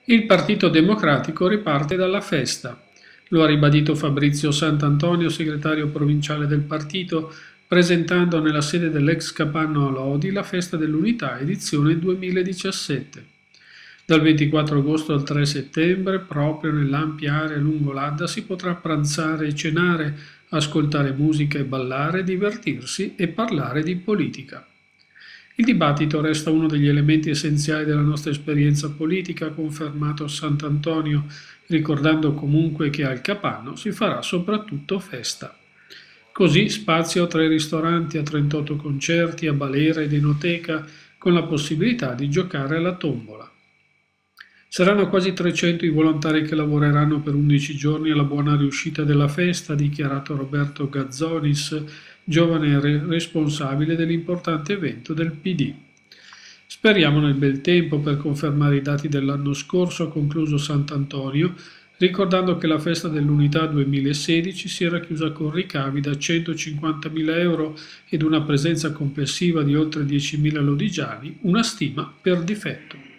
Il Partito Democratico riparte dalla festa. Lo ha ribadito Fabrizio Sant'Antonio, segretario provinciale del partito, presentando nella sede dell'ex Capanno a Lodi la Festa dell'Unità edizione 2017. Dal 24 agosto al 3 settembre, proprio nell'ampia area lungo l'Adda, si potrà pranzare e cenare, ascoltare musica e ballare, divertirsi e parlare di politica. Il dibattito resta uno degli elementi essenziali della nostra esperienza politica, ha confermato Sant'Antonio, ricordando comunque che al Capanno si farà soprattutto festa. Così spazio a 3 ristoranti, a 38 concerti, a balera ed enoteca, con la possibilità di giocare alla tombola. Saranno quasi 300 i volontari che lavoreranno per 11 giorni alla buona riuscita della festa, ha dichiarato Roberto Gazzonis, giovane responsabile dell'importante evento del PD. Speriamo nel bel tempo per confermare i dati dell'anno scorso, ha concluso Sant'Antonio, ricordando che la festa dell'Unità 2016 si era chiusa con ricavi da 150.000 euro ed una presenza complessiva di oltre 10.000 lodigiani, una stima per difetto.